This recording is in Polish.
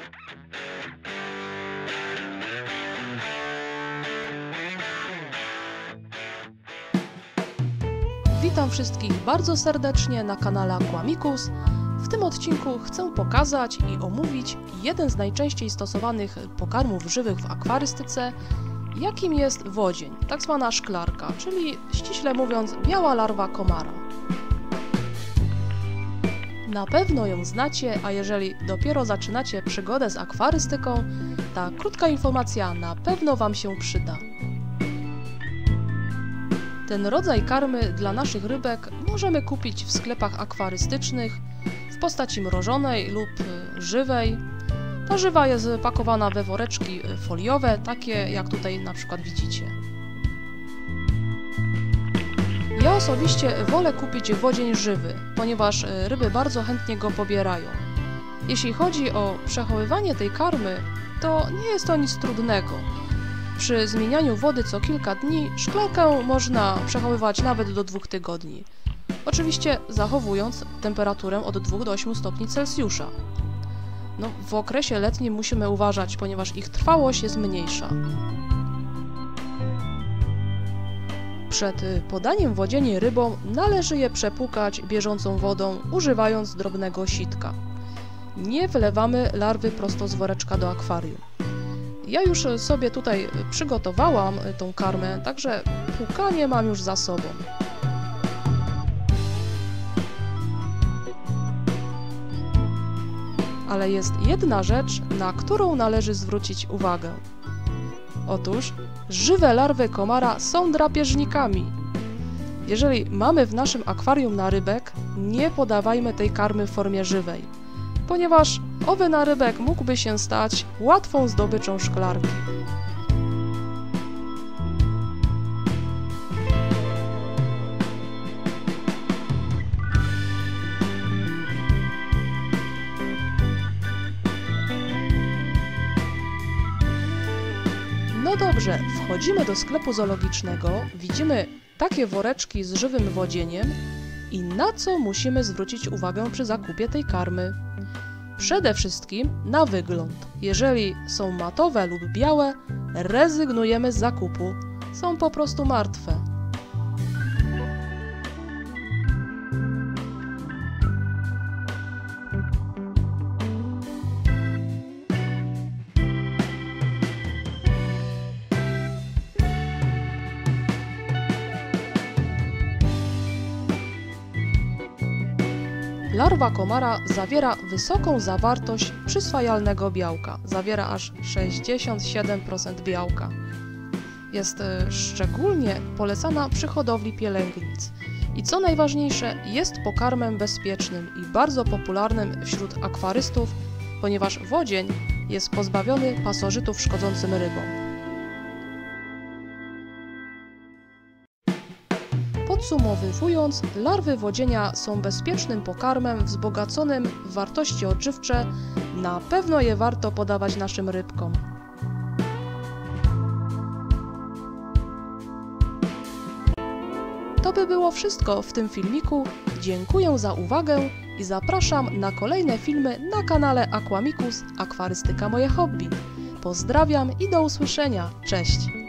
Witam wszystkich bardzo serdecznie na kanale Aquamicus. W tym odcinku chcę pokazać i omówić jeden z najczęściej stosowanych pokarmów żywych w akwarystyce, jakim jest wodzień, tak zwana szklarka, czyli ściśle mówiąc biała larwa komara. Na pewno ją znacie, a jeżeli dopiero zaczynacie przygodę z akwarystyką, ta krótka informacja na pewno Wam się przyda. Ten rodzaj karmy dla naszych rybek możemy kupić w sklepach akwarystycznych w postaci mrożonej lub żywej. Ta żywa jest pakowana we woreczki foliowe, takie jak tutaj na przykład widzicie. Ja osobiście wolę kupić wodzień żywy, ponieważ ryby bardzo chętnie go pobierają. Jeśli chodzi o przechowywanie tej karmy, to nie jest to nic trudnego. Przy zmienianiu wody co kilka dni szklarkę można przechowywać nawet do 2 tygodni. Oczywiście zachowując temperaturę od 2 do 8 stopni Celsjusza. W okresie letnim musimy uważać, ponieważ ich trwałość jest mniejsza. Przed podaniem wodzieni rybom należy je przepłukać bieżącą wodą, używając drobnego sitka. Nie wlewamy larwy prosto z woreczka do akwarium. Ja już sobie tutaj przygotowałam tą karmę, także płukanie mam już za sobą. Ale jest jedna rzecz, na którą należy zwrócić uwagę. Otóż żywe larwy komara są drapieżnikami. Jeżeli mamy w naszym akwarium narybek, nie podawajmy tej karmy w formie żywej, ponieważ owy narybek mógłby się stać łatwą zdobyczą szklarki. No dobrze, wchodzimy do sklepu zoologicznego, widzimy takie woreczki z żywym wodzieniem i na co musimy zwrócić uwagę przy zakupie tej karmy? Przede wszystkim na wygląd. Jeżeli są matowe lub białe, rezygnujemy z zakupu. Są po prostu martwe. Larwa komara zawiera wysoką zawartość przyswajalnego białka. Zawiera aż 67% białka. Jest szczególnie polecana przy hodowli pielęgnic. I co najważniejsze, jest pokarmem bezpiecznym i bardzo popularnym wśród akwarystów, ponieważ wodzień jest pozbawiony pasożytów szkodzącym rybom. Podsumowując, larwy wodzienia są bezpiecznym pokarmem wzbogaconym w wartości odżywcze. Na pewno je warto podawać naszym rybkom. To by było wszystko w tym filmiku. Dziękuję za uwagę i zapraszam na kolejne filmy na kanale Aquamicus Akwarystyka moje hobby. Pozdrawiam i do usłyszenia. Cześć!